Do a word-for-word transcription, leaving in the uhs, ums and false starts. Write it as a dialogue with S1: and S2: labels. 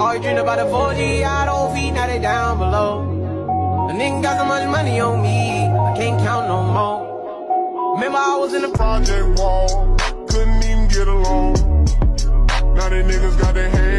S1: Always dream about a four G, I don't feed, now they down below. A nigga got so much money on me, I can't count no more. Remember I was in the project wall, couldn't even get along. Now they niggas got their hands